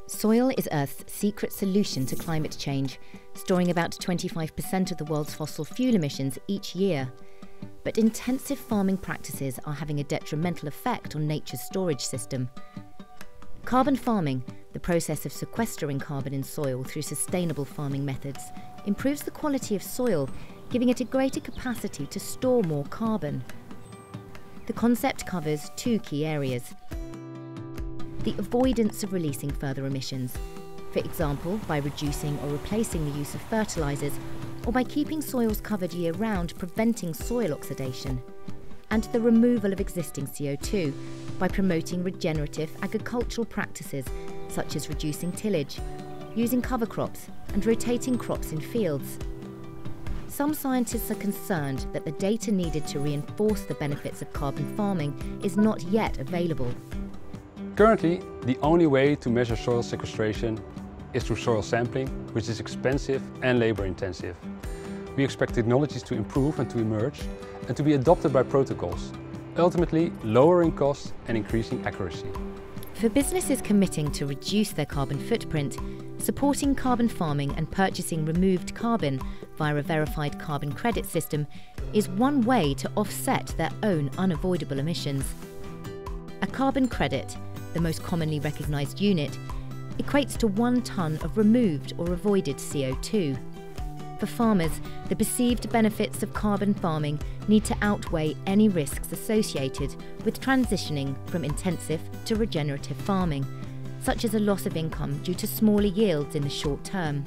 Soil is Earth's secret solution to climate change, storing about 25% of the world's fossil fuel emissions each year. But intensive farming practices are having a detrimental effect on nature's storage system. Carbon farming, the process of sequestering carbon in soil through sustainable farming methods, improves the quality of soil, giving it a greater capacity to store more carbon. The concept covers two key areas. The avoidance of releasing further emissions, for example, by reducing or replacing the use of fertilisers, or by keeping soils covered year-round, preventing soil oxidation. And the removal of existing CO2, by promoting regenerative agricultural practices, such as reducing tillage, using cover crops, and rotating crops in fields. Some scientists are concerned that the data needed to reinforce the benefits of carbon farming is not yet available. Currently, the only way to measure soil sequestration is through soil sampling, which is expensive and labour-intensive. We expect technologies to improve and to emerge and to be adopted by protocols, ultimately lowering costs and increasing accuracy. For businesses committing to reduce their carbon footprint, supporting carbon farming and purchasing removed carbon via a verified carbon credit system is one way to offset their own unavoidable emissions. A carbon credit, the most commonly recognised unit, equates to 1 tonne of removed or avoided CO2. For farmers, the perceived benefits of carbon farming need to outweigh any risks associated with transitioning from intensive to regenerative farming, such as a loss of income due to smaller yields in the short term.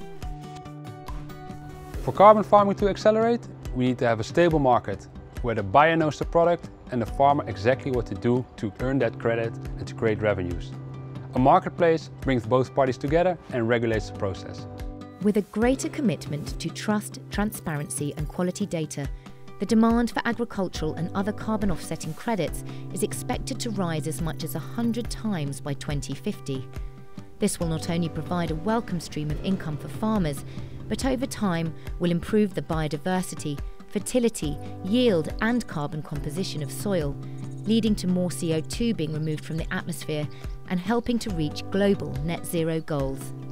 For carbon farming to accelerate, we need to have a stable market, where the buyer knows the product and the farmer exactly what to do to earn that credit and to create revenues. A marketplace brings both parties together and regulates the process. With a greater commitment to trust, transparency and quality data, the demand for agricultural and other carbon offsetting credits is expected to rise as much as 100 times by 2050. This will not only provide a welcome stream of income for farmers, but over time will improve the biodiversity, fertility, yield and carbon composition of soil, leading to more CO2 being removed from the atmosphere and helping to reach global net zero goals.